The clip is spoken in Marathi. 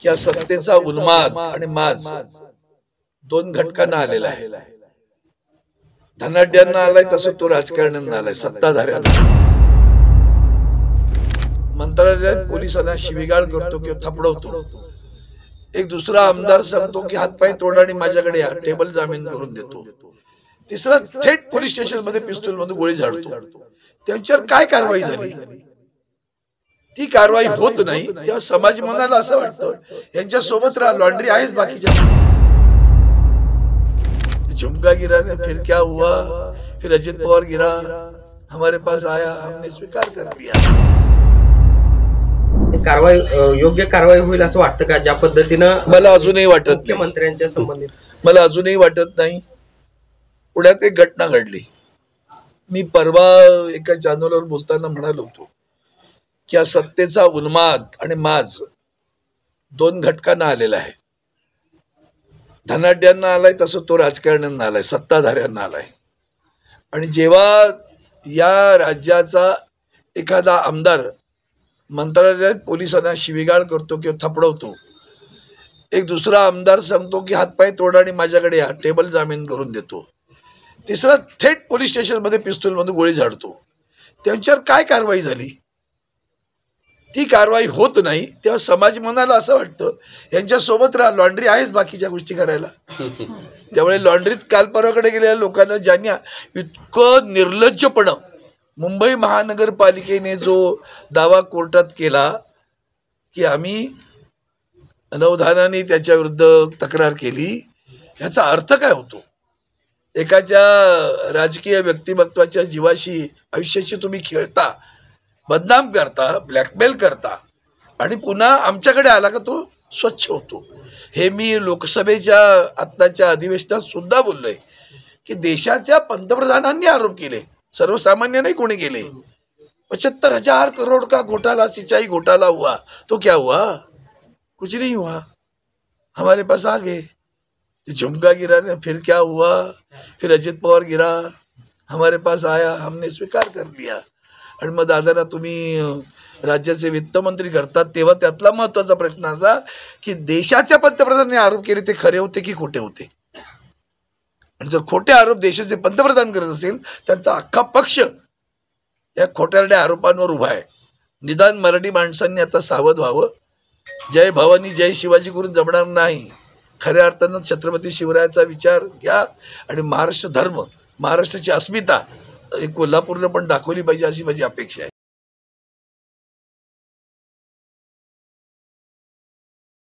की या सत्तेचा उन्माद आणि माज दोन घटकांना आलेला आहे। धनाढ्यांना आलाय तसं तो राजकारण्यांना आलाय, सत्ताधाऱ्यांना। मंत्रालयात पोलिसांना शिवीगाळ करतो किंवा थपडवतो, एक दुसरा आमदार सांगतो की हातपाय तोडा आणि माझ्याकडे या, टेबल जामीन करून देतो, तिसरा थेट पोलीस स्टेशन मध्ये पिस्तूल मध्ये गोळी झाडतो। त्यांच्यावर काय कारवाई झाली? ती कारवाई होत नाही तेव्हा समाज मनाला असं वाटतं यांच्या सोबत राहा, लॉन्ड्री आहेच बाकीच्या। झुमका गिरा ने फिर क्या हुआ, फिर अजित पवार गिरा, हमारे पास आया, हमने स्वीकार कर लिया। कारवाई योग्य कारवाई होईल असं वाटतं का? ज्या पद्धतीनं मला अजूनही वाटत नाही, मुख्यमंत्र्यांच्या संबंधित मला अजूनही वाटत नाही। पुण्यात एक घटना घडली, मी परवा एका चॅनलवर बोलताना म्हणालो होतो की या सत्तेचा उन्माद आणि माज दोन घटकांना आलेला आहे। धनाढ्यांना आलाय तसं तो राजकारण्यांना आलाय, सत्ताधाऱ्यांना आलाय। आणि जेव्हा या राज्याचा एखादा आमदार मंत्रालयात पोलिसांना शिवीगाळ करतो किंवा थपडवतो, एक दुसरा आमदार सांगतो की हातपाय तोडा आणि माझ्याकडे या, टेबल जामीन करून देतो, तिसरा थेट पोलीस स्टेशन मध्ये पिस्तूल मध्ये गोळी झाडतो, त्यांच्यावर काय कारवाई झाली? ती कारवाई होत नाही तेव्हा समाज मनाला असं वाटतं यांच्या सोबत राहा, लॉन्ड्री आहेच बाकीच्या गोष्टी करायला। त्यामुळे लॉन्ड्रीत काल परवाकडे गेलेल्या लोकांना, ज्यांनी इतकं निर्लज्जपणं, मुंबई महानगरपालिकेने जो दावा कोर्टात केला की आम्ही अनवधानाने त्याच्या विरुद्ध तक्रार केली, याचा अर्थ काय होतो? एकाच्या राजकीय व्यक्तिमत्वाच्या जीवाशी, आयुष्याशी तुम्ही खेळता, बदनाम करता, ब्लॅकमेल करता, आणि पुन्हा आमच्याकडे आला का तो स्वच्छ होतो। हे मी लोकसभेच्या आत्ताच्या अधिवेशनात सुद्धा बोललोय की देशाच्या पंतप्रधानांनी आरोप केले, सर्वसामान्य नाही कोणी केले। 75,000 करोड़ का घोटाला, सिंचाई घोटाला हुआ, तो क्या हुआ? कुछ नहीं हुआ, हमारे पास आ गए। झुमका गिरा ने फिर क्या हुआ, फिर अजित पवार गिरा, हमारे पास आया, हमने स्वीकार कर लिया। आणि मग दादाला तुम्ही राज्याचे वित्तमंत्री करतात तेव्हा त्यातला महत्वाचा प्रश्न असा की देशाच्या पंतप्रधानांनी आरोप केले ते खरे होते की खोटे होते? आणि जर खोटे आरोप देशाचे पंतप्रधान करत असेल, त्यांचा अख्खा पक्ष या खोट्यारड्या आरोपांवर उभा आहे। निदान मराठी माणसांनी आता सावध व्हावं। जय भवानी जय शिवाजी करून जमणार नाही, खऱ्या अर्थानं छत्रपती शिवरायाचा विचार घ्या आणि महाराष्ट्र धर्म, महाराष्ट्राची अस्मिता कोल्हापूरला पण दाखवली पाहिजे, अशी माझी अपेक्षा आहे।